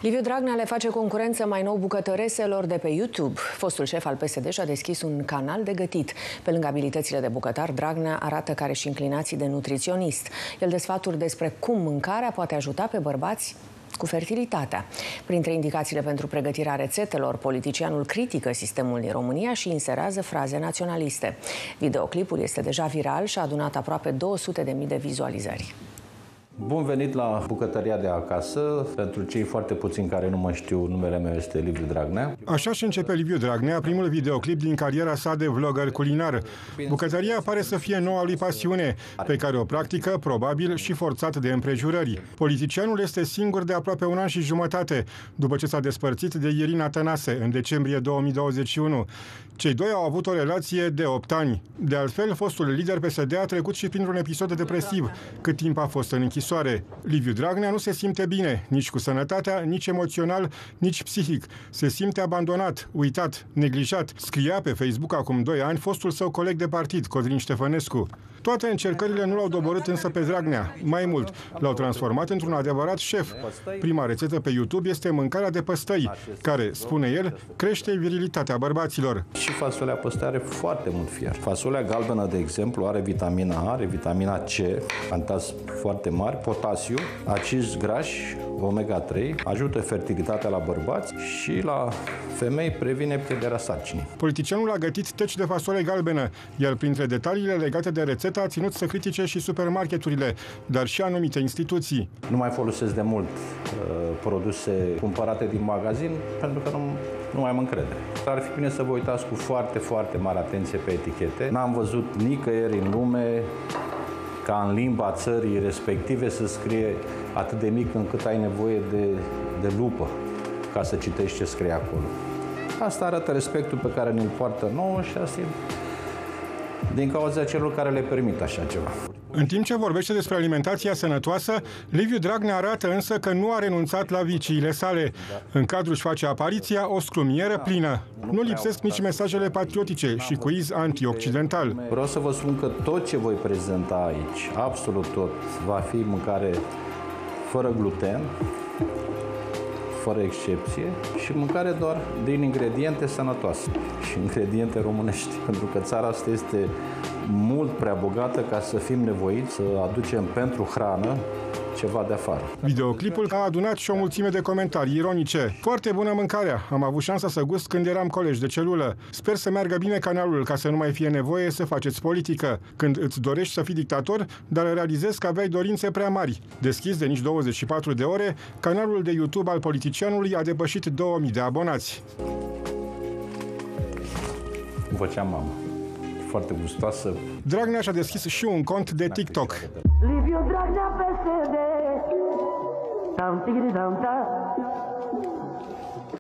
Liviu Dragnea le face concurență mai nou bucătăreselor de pe YouTube. Fostul șef al PSD și-a deschis un canal de gătit. Pe lângă abilitățile de bucătar, Dragnea arată că are și inclinații de nutriționist. El dă sfaturi despre cum mâncarea poate ajuta pe bărbați cu fertilitatea. Printre indicațiile pentru pregătirea rețetelor, politicianul critică sistemul din România și inserează fraze naționaliste. Videoclipul este deja viral și a adunat aproape 200.000 de vizualizări. Bun venit la bucătăria de acasă. Pentru cei foarte puțini care nu mă știu, numele meu este Liviu Dragnea. Așa și începe Liviu Dragnea, primul videoclip din cariera sa de vlogger culinar. Bucătăria pare să fie noua lui pasiune, pe care o practică, probabil, și forțat de împrejurări. Politicianul este singur de aproape un an și jumătate, după ce s-a despărțit de Irina Tănase în decembrie 2021. Cei doi au avut o relație de 8 ani. De altfel, fostul lider PSD a trecut și printr-un episod depresiv, cât timp a fost în închisoare. Liviu Dragnea nu se simte bine, nici cu sănătatea, nici emoțional, nici psihic. Se simte abandonat, uitat, neglijat, scria pe Facebook acum 2 ani fostul său coleg de partid, Codrin Ștefănescu. Toate încercările nu l-au doborât însă pe Dragnea. Mai mult, l-au transformat într-un adevărat șef. Prima rețetă pe YouTube este mâncarea de păstăi, care, spune el, crește virilitatea bărbaților. Și fasolea păstăi are foarte mult fier. Fasolea galbenă, de exemplu, are vitamina A, are vitamina C, antați foarte mari, potasiu, acizi grași, omega-3, ajută fertilitatea la bărbați și la femei previne pierderea sarcinii. Politicianul a gătit teci de fasole galbenă, iar printre detaliile legate de rețetă a ținut să critique și supermarketurile, dar și anumite instituții. Nu mai folosesc de mult produse cumpărate din magazin pentru că nu mai am încredere. Ar fi bine să vă uitați cu foarte, foarte mare atenție pe etichete. N-am văzut nicăieri în lume ca în limba țării respective să scrie atât de mic încât ai nevoie de lupă ca să citești ce scrie acolo. Asta arată respectul pe care ne-l poartă nouă și asta e din cauza celor care le permit așa ceva. În timp ce vorbește despre alimentația sănătoasă, Liviu Dragnea arată însă că nu a renunțat la viciile sale. În cadru își face apariția o scrumieră plină. Nu lipsesc nici mesajele patriotice și quiz antioccidental. Vreau să vă spun că tot ce voi prezenta aici, absolut tot, va fi mâncare fără gluten, fără excepție, și mâncare doar din ingrediente sănătoase și ingrediente românești, pentru că țara asta este mult prea bogată ca să fim nevoiți să aducem pentru hrană ceva de afară. Videoclipul a adunat și o mulțime de comentarii ironice. Foarte bună mâncarea, am avut șansa să gust când eram colegi de celulă. Sper să meargă bine canalul ca să nu mai fie nevoie să faceți politică. Când îți dorești să fii dictator, dar realizezi că aveai dorințe prea mari. Deschis de nici 24 de ore, canalul de YouTube al politicianului a depășit 2000 de abonați. Cum făcea mama. Foarte gustoasă. Dragnea și-a deschis și un cont de TikTok. Liviu Dragnea PSD.